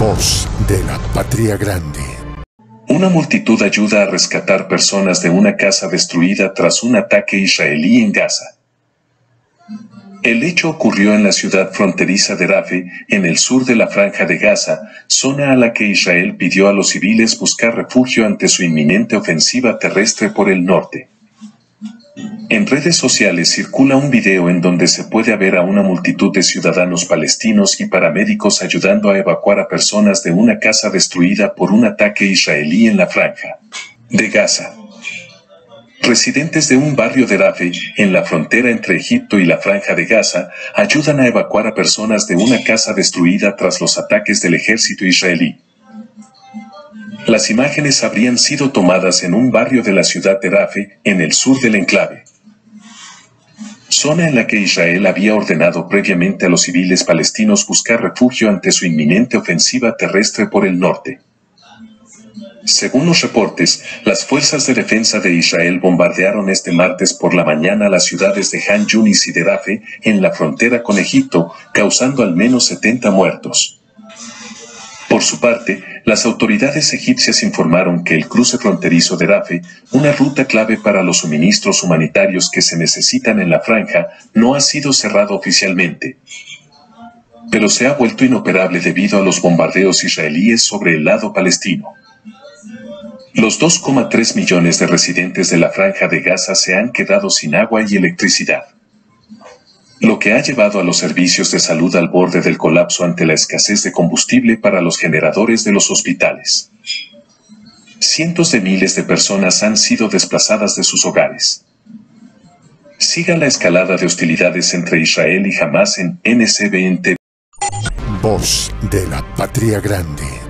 Voz de la Patria Grande. Una multitud ayuda a rescatar personas de una casa destruida tras un ataque israelí en Gaza. El hecho ocurrió en la ciudad fronteriza de Rafah, en el sur de la Franja de Gaza, zona a la que Israel pidió a los civiles buscar refugio ante su inminente ofensiva terrestre por el norte. En redes sociales circula un video en donde se puede ver a una multitud de ciudadanos palestinos y paramédicos ayudando a evacuar a personas de una casa destruida por un ataque israelí en la Franja de Gaza. Residentes de un barrio de Rafah, en la frontera entre Egipto y la Franja de Gaza, ayudan a evacuar a personas de una casa destruida tras los ataques del ejército israelí. Las imágenes habrían sido tomadas en un barrio de la ciudad de Rafah, en el sur del enclave, zona en la que Israel había ordenado previamente a los civiles palestinos buscar refugio ante su inminente ofensiva terrestre por el norte. Según los reportes, las fuerzas de defensa de Israel bombardearon este martes por la mañana las ciudades de Han Yunis y de Rafah, en la frontera con Egipto, causando al menos 70 muertos. Por su parte, las autoridades egipcias informaron que el cruce fronterizo de Rafah, una ruta clave para los suministros humanitarios que se necesitan en la franja, no ha sido cerrado oficialmente, pero se ha vuelto inoperable debido a los bombardeos israelíes sobre el lado palestino. Los 2,3 millones de residentes de la Franja de Gaza se han quedado sin agua y electricidad, lo que ha llevado a los servicios de salud al borde del colapso ante la escasez de combustible para los generadores de los hospitales. Cientos de miles de personas han sido desplazadas de sus hogares. Siga la escalada de hostilidades entre Israel y Hamás en NCBN TV. Voz de la Patria Grande.